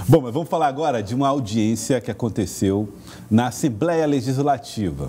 Bom, mas vamos falar agora de uma audiência que aconteceu na Assembleia Legislativa.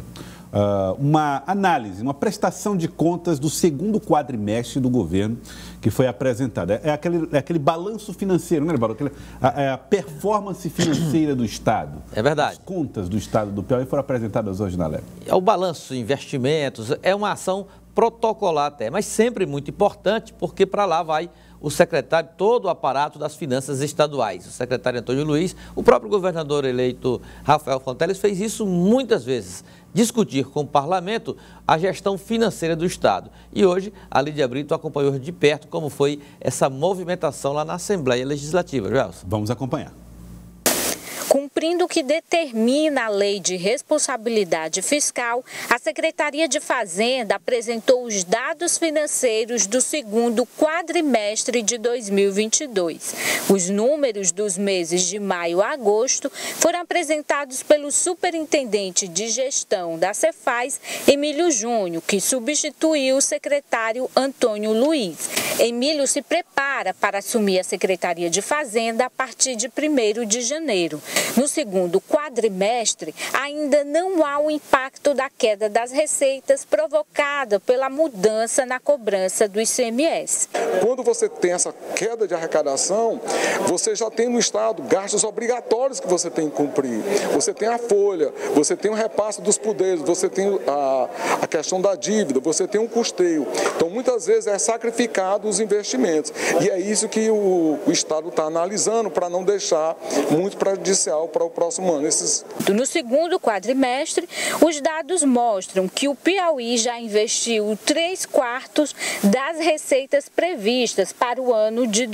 Uma análise, uma prestação de contas do segundo quadrimestre do governo que foi apresentada. É aquele balanço financeiro, né, Barão? A performance financeira do Estado. É verdade. As contas do Estado do Piauí foram apresentadas hoje na LEB. É o balanço, investimentos, é uma ação protocolar até, mas sempre muito importante, porque para lá vai o secretário, todo o aparato das finanças estaduais, o secretário Antônio Luiz, o próprio governador eleito Rafael Fonteles fez isso muitas vezes, discutir com o parlamento a gestão financeira do Estado. E hoje a Lídia Brito acompanhou de perto como foi essa movimentação lá na Assembleia Legislativa. Joelson. Vamos acompanhar. Cumprindo o que determina a Lei de Responsabilidade Fiscal, a Secretaria de Fazenda apresentou os dados financeiros do segundo quadrimestre de 2022. Os números dos meses de maio a agosto foram apresentados pelo Superintendente de Gestão da Cefaz, Emílio Júnior, que substituiu o secretário Antônio Luiz. Emílio se prepara para assumir a Secretaria de Fazenda a partir de 1º de janeiro. No segundo quadrimestre, ainda não há o impacto da queda das receitas provocada pela mudança na cobrança do ICMS. Quando você tem essa queda de arrecadação, você já tem no Estado gastos obrigatórios que você tem que cumprir. Você tem a folha, você tem o repasse dos poderes, você tem a questão da dívida, você tem um custeio. Então, muitas vezes é sacrificado os investimentos. E é isso que o Estado está analisando para não deixar muito prejudicial para o próximo ano. No segundo quadrimestre, os dados mostram que o Piauí já investiu 3/4 das receitas previstas para o ano de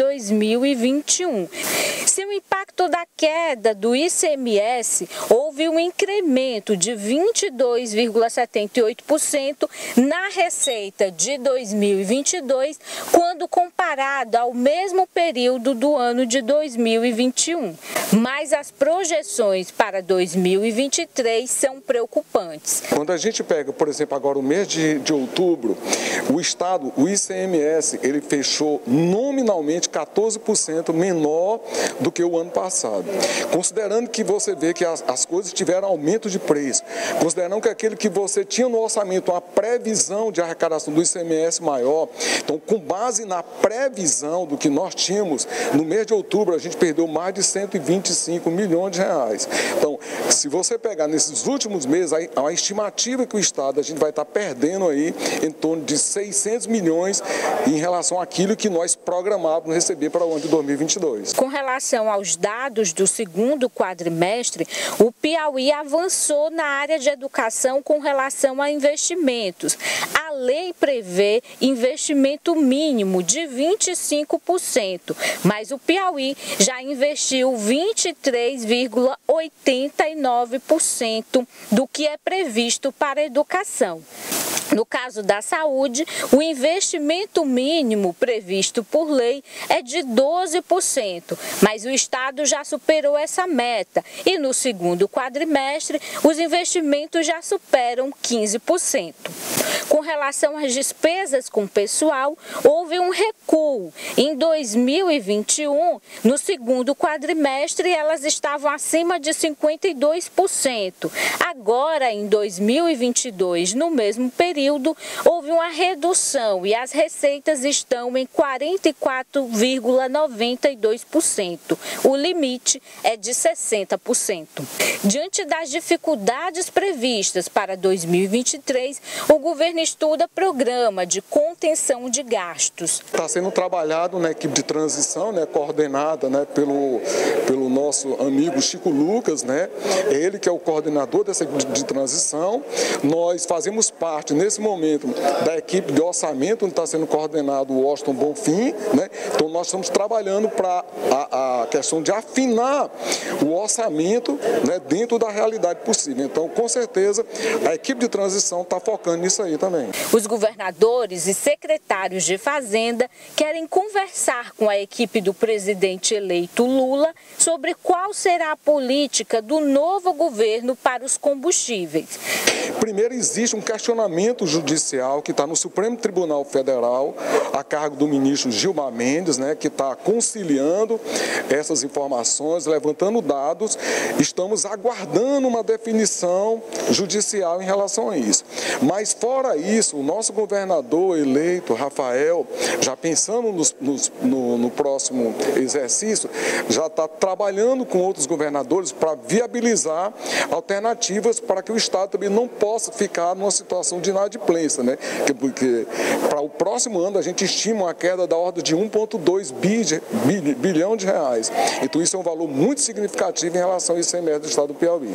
2021. Se o impacto da queda do ICMS, houve um incremento de 22,78% na receita de 2022, quando comparado ao mesmo período do ano de 2021. Mas as projeções para 2023 são preocupantes. Quando a gente pega, por exemplo, agora o mês de outubro, o Estado, o ICMS, ele fechou nominalmente 14% menor do que o ano passado. Considerando que você vê que as coisas tiveram aumento de preço, considerando que aquele que você tinha no orçamento uma previsão de arrecadação do ICMS maior, então com base na previsão do que nós tínhamos, no mês de outubro a gente perdeu mais de 125 milhões de reais. Então, se você pegar nesses últimos meses, a estimativa que o Estado, a gente vai estar perdendo aí em torno de 600 milhões em relação àquilo que nós programávamos receber para o ano de 2022. Com relação aos dados do segundo quadrimestre, o Piauí avançou na área de educação com relação a investimentos. A lei prevê investimento mínimo de 25%, mas o Piauí já investiu 23,89% do que é previsto para a educação. No caso da saúde, o investimento mínimo previsto por lei é de 12%, mas o Estado já superou essa meta e no segundo quadrimestre os investimentos já superam 15%. Com relação às despesas com pessoal, houve um recuo. Em 2021, no segundo quadrimestre, elas estavam acima de 52%. Agora, em 2022, no mesmo período, houve uma redução e as receitas estão em 44,92%. O limite é de 60%. Diante das dificuldades previstas para 2023, o governo estuda programa de contenção de gastos. Está sendo trabalhado na equipe de transição, coordenada pelo nosso amigo Chico Lucas, é ele que é o coordenador dessa equipe de transição. Nós fazemos parte, nesse momento, da equipe de orçamento, onde está sendo coordenado o Washington Bonfim, Então nós estamos trabalhando para a questão de afinar o orçamento, dentro da realidade possível. Então, com certeza, a equipe de transição está focando nisso aí também. Os governadores e secretários de Fazenda querem conversar com a equipe do presidente eleito Lula sobre qual será a política do novo governo para os combustíveis. Primeiro, existe um questionamento judicial que está no Supremo Tribunal Federal, a cargo do ministro Gilmar Mendes, que está conciliando essas informações informações, levantando dados, estamos aguardando uma definição judicial em relação a isso. Mas fora isso, o nosso governador eleito, Rafael, já pensando no próximo exercício, já está trabalhando com outros governadores para viabilizar alternativas para que o Estado também não possa ficar numa situação de inadimplência, né? Porque para o próximo ano a gente estima uma queda da ordem de 1,2 bilhão de reais. Então isso é um valor muito significativo em relação ao ICMS do Estado do Piauí.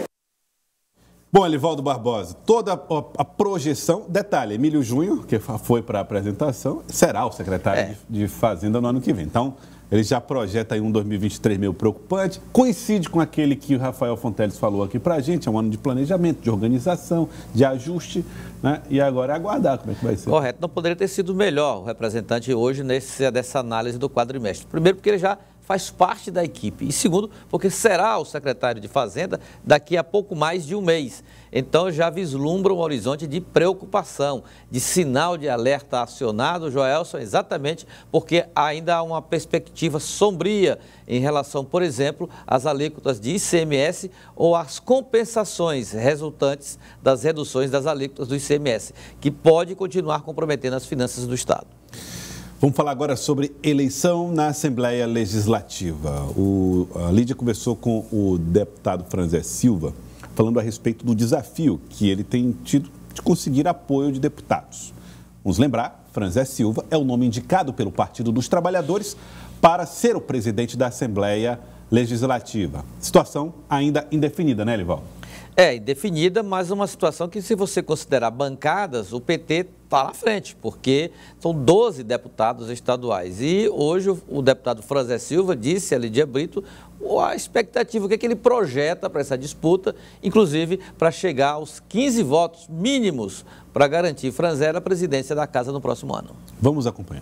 Bom, Elivaldo Barbosa, toda a projeção, detalhe, Emílio Júnior, que foi para a apresentação, será o secretário de Fazenda no ano que vem. Então, ele já projeta aí um 2023 meio preocupante, coincide com aquele que o Rafael Fonteles falou aqui para a gente, é um ano de planejamento, de organização, de ajuste, né? E agora é aguardar como é que vai ser. Correto, não poderia ter sido melhor o representante hoje dessa análise do quadrimestre. Primeiro porque ele já faz parte da equipe. E segundo, porque será o secretário de Fazenda daqui a pouco mais de um mês. Então já vislumbra um horizonte de preocupação, de sinal de alerta acionado, Joelson, exatamente porque ainda há uma perspectiva sombria em relação, por exemplo, às alíquotas de ICMS ou às compensações resultantes das reduções das alíquotas do ICMS, que pode continuar comprometendo as finanças do Estado. Vamos falar agora sobre eleição na Assembleia Legislativa. A Lídia conversou com o deputado Franzé Silva, falando a respeito do desafio que ele tem tido de conseguir apoio de deputados. Vamos lembrar, Franzé Silva é o nome indicado pelo Partido dos Trabalhadores para ser o presidente da Assembleia Legislativa. Situação ainda indefinida, né, Elivaldo? É, indefinida, mas uma situação que, se você considerar bancadas, o PT está na frente, porque são 12 deputados estaduais. E hoje o deputado Franzé Silva disse a Lídia Brito a expectativa, o que ele projeta para essa disputa, inclusive para chegar aos 15 votos mínimos para garantir Franzé na presidência da Casa no próximo ano. Vamos acompanhar.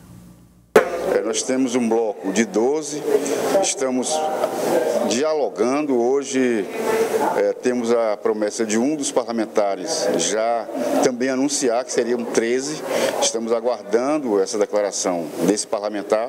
Nós temos um bloco de 12, estamos dialogando. Hoje temos a promessa de um dos parlamentares já também anunciar que seriam 13. Estamos aguardando essa declaração desse parlamentar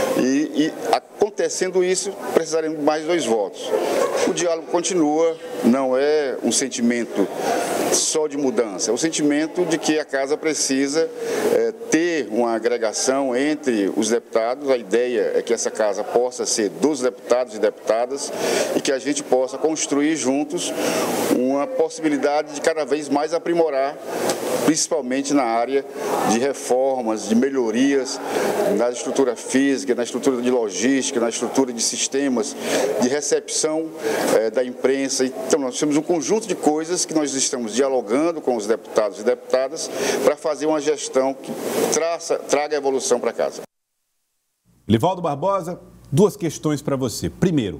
e acontecendo isso, precisaremos de mais 2 votos. O diálogo continua, não é um sentimento só de mudança, é o sentimento de que a Casa precisa ter uma agregação entre os deputados. A ideia é que essa Casa possa ser dos deputados e deputadas e que a gente possa construir juntos uma possibilidade de cada vez mais aprimorar, principalmente na área de reformas, de melhorias na estrutura física, na estrutura de logística, na estrutura de sistemas de recepção da imprensa. Então, nós temos um conjunto de coisas que nós estamos dialogando com os deputados e deputadas para fazer uma gestão que traga evolução para casa. Elivaldo Barbosa, 2 questões para você. Primeiro,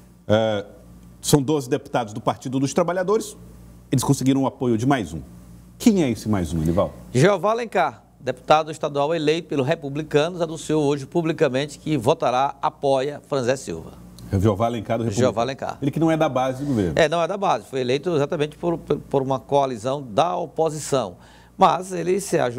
são 12 deputados do Partido dos Trabalhadores, eles conseguiram o apoio de mais um. Quem é esse mais um, Elivaldo? Jeová Alencar, deputado estadual eleito pelos republicanos, anunciou hoje publicamente que apoia Franzé Silva. Jeová Alencar do Republicano. Jeová Alencar. Ele que não é da base do governo. Não é da base, foi eleito exatamente por uma coalizão da oposição. Mas ele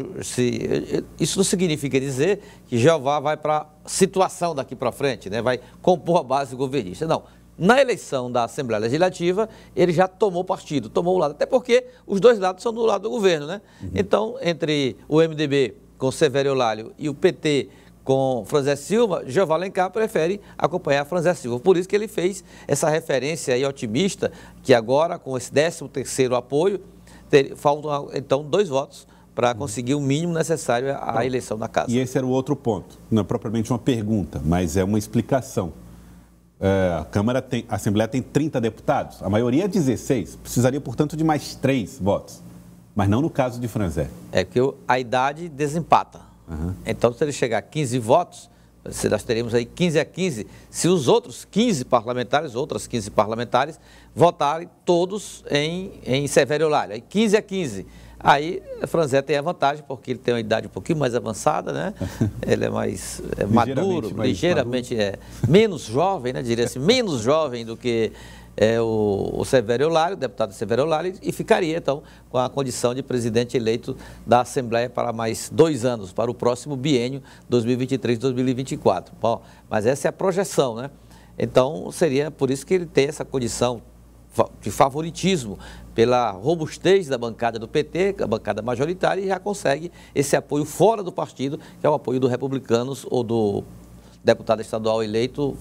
isso não significa dizer que Jeová vai para a situação daqui para frente, né? Vai compor a base governista. Não. Na eleição da Assembleia Legislativa, ele já tomou partido, tomou o lado. Até porque os 2 lados são do lado do governo, né? Uhum. Então, entre o MDB com Severo Eulálio e o PT com Franzé Silva, Jeová Alencar prefere acompanhar Franzé Silva. Por isso que ele fez essa referência aí otimista, que agora, com esse 13º apoio, faltam então 2 votos para conseguir o mínimo necessário à eleição da Casa. E esse era o outro ponto. Não é propriamente uma pergunta, mas é uma explicação. A Assembleia tem 30 deputados, a maioria é 16. Precisaria, portanto, de mais 3 votos. Mas não no caso de Franzé. É porque a idade desempata. Uhum. Então, se ele chegar a 15 votos, nós teríamos aí 15-15. Se os outros 15 parlamentares, outras 15 parlamentares, votarem todos em Severo Eulálio, aí 15-15. Aí, Franzé tem a vantagem, porque ele tem uma idade um pouquinho mais avançada, né? Ele é mais maduro, ligeiramente menos jovem, né? Diria assim, menos jovem do que o Severo Eulálio, o deputado Severo Eulálio, e ficaria, então, com a condição de presidente eleito da Assembleia para mais 2 anos, para o próximo biênio 2023-2024. Bom, mas essa é a projeção, né? Então, seria por isso que ele tem essa condição de favoritismo pela robustez da bancada do PT, a bancada majoritária, e já consegue esse apoio fora do partido, que é o apoio dos republicanos ou do deputado estadual eleito,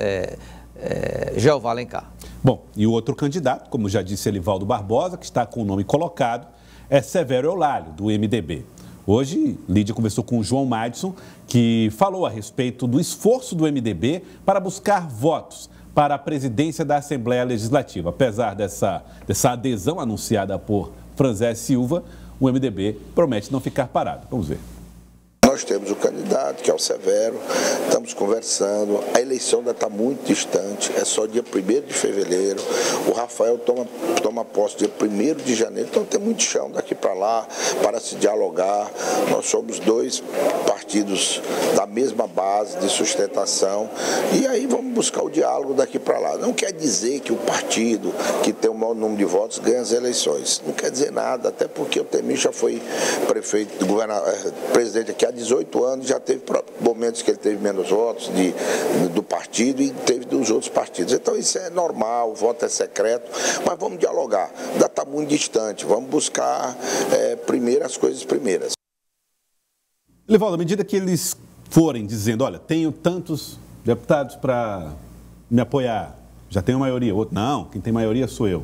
Jeová Alencar. Bom, e o outro candidato, como já disse Elivaldo Barbosa, que está com o nome colocado, é Severo Eulálio, do MDB. Hoje, Lídia conversou com o João Madison, que falou a respeito do esforço do MDB para buscar votos para a presidência da Assembleia Legislativa. Apesar dessa adesão anunciada por Franzé Silva, o MDB promete não ficar parado. Vamos ver. Nós temos o candidato, que é o Severo, estamos conversando, a eleição ainda está muito distante, é só dia 1º de fevereiro, o Rafael toma posse dia 1º de janeiro, então tem muito chão daqui para lá, para se dialogar. Nós somos 2 partidos da mesma base de sustentação, e aí vamos buscar o diálogo daqui para lá. Não quer dizer que o partido que tem o maior número de votos ganha as eleições, não quer dizer nada, até porque o Temer já foi prefeito, presidente aqui há 18 anos, já teve momentos que ele teve menos votos do partido e teve dos outros partidos. Então isso é normal, o voto é secreto, mas vamos dialogar. Ainda está muito distante, vamos buscar primeiro as coisas primeiras. Elivaldo, à medida que eles forem dizendo, olha, tenho tantos deputados para me apoiar, já tenho maioria, outro não, quem tem maioria sou eu.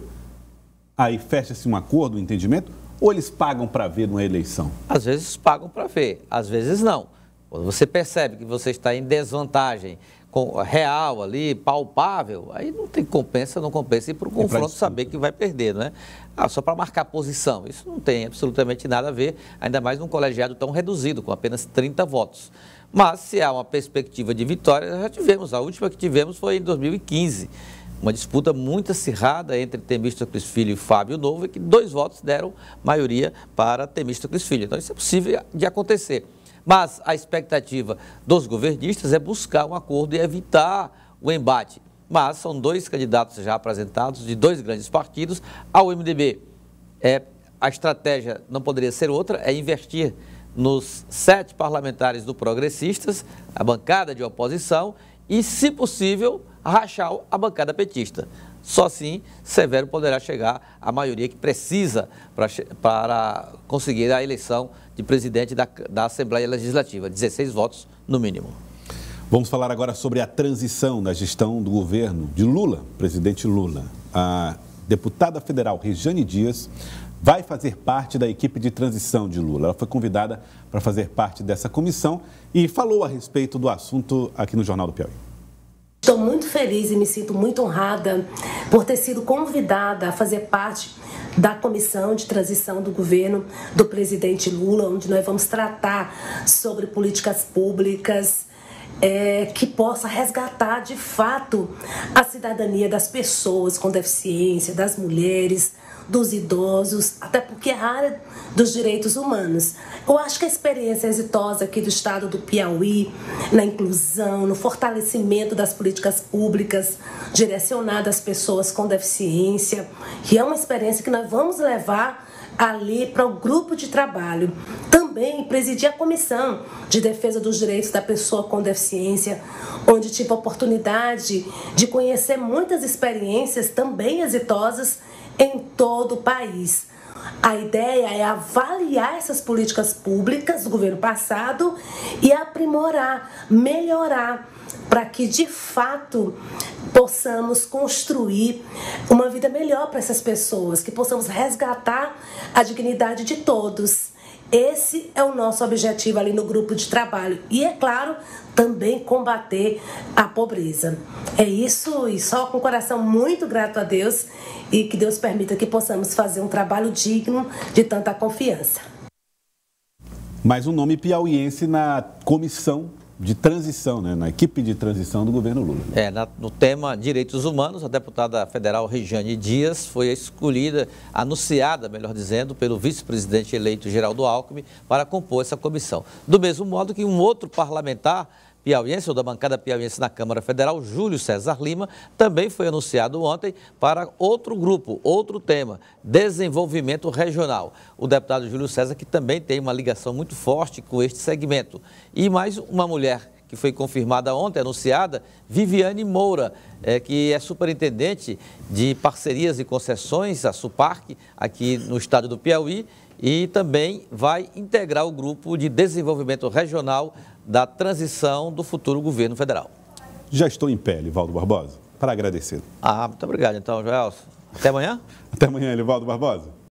Aí fecha-se um acordo, um entendimento? Ou eles pagam para ver numa eleição? Às vezes pagam para ver, às vezes não. Quando você percebe que você está em desvantagem real ali, palpável, aí não compensa ir para o confronto saber que vai perder, não é? Só para marcar posição. Isso não tem absolutamente nada a ver, ainda mais num colegiado tão reduzido, com apenas 30 votos. Mas se há uma perspectiva de vitória, já tivemos. A última que tivemos foi em 2015. Uma disputa muito acirrada entre Temístocles Filho e Fábio Novo, e que 2 votos deram maioria para Temístocles Filho. Então isso é possível de acontecer. Mas a expectativa dos governistas é buscar um acordo e evitar o embate. Mas são 2 candidatos já apresentados de 2 grandes partidos ao MDB. A estratégia não poderia ser outra, é investir nos 7 parlamentares do Progressistas, a bancada de oposição, e, se possível, rachar a bancada petista. Só assim, Severo poderá chegar à maioria que precisa para conseguir a eleição de presidente da Assembleia Legislativa, 16 votos no mínimo. Vamos falar agora sobre a transição da gestão do governo de Lula, presidente Lula. A deputada federal Rejane Dias vai fazer parte da equipe de transição de Lula. Ela foi convidada para fazer parte dessa comissão e falou a respeito do assunto aqui no Jornal do Piauí. Estou muito feliz e me sinto muito honrada por ter sido convidada a fazer parte da comissão de transição do governo do presidente Lula, onde nós vamos tratar sobre políticas públicas que possa resgatar de fato a cidadania das pessoas com deficiência, das mulheres, dos idosos, até porque é a área dos direitos humanos. Eu acho que a experiência exitosa aqui do estado do Piauí, na inclusão, no fortalecimento das políticas públicas direcionadas às pessoas com deficiência, que é uma experiência que nós vamos levar ali para o grupo de trabalho. Também presidi a Comissão de Defesa dos Direitos da Pessoa com Deficiência, onde tive a oportunidade de conhecer muitas experiências também exitosas em todo o país. A ideia é avaliar essas políticas públicas do governo passado e aprimorar, melhorar, para que de fato possamos construir uma vida melhor para essas pessoas, que possamos resgatar a dignidade de todos. Esse é o nosso objetivo ali no grupo de trabalho. E, é claro, também combater a pobreza. É isso, e só com o coração muito grato a Deus, e que Deus permita que possamos fazer um trabalho digno de tanta confiança. Mais um nome piauiense na comissão de transição, né? Na equipe de transição do governo Lula. No tema Direitos Humanos, a deputada federal Rejane Dias foi escolhida, anunciada, melhor dizendo, pelo vice-presidente eleito Geraldo Alckmin para compor essa comissão. Do mesmo modo que um outro parlamentar piauiense, ou da bancada piauiense na Câmara Federal, Júlio César Lima, também foi anunciado ontem para outro grupo, outro tema, desenvolvimento regional. O deputado Júlio César, que também tem uma ligação muito forte com este segmento. E mais uma mulher que foi confirmada ontem, anunciada, Viviane Moura, que é superintendente de parcerias e concessões, a Suparc, aqui no estado do Piauí, e também vai integrar o grupo de desenvolvimento regional da transição do futuro governo federal. Já estou em pé, Elivaldo Barbosa, para agradecer. Muito obrigado então, Joelson. Até amanhã? Até amanhã, Elivaldo Barbosa.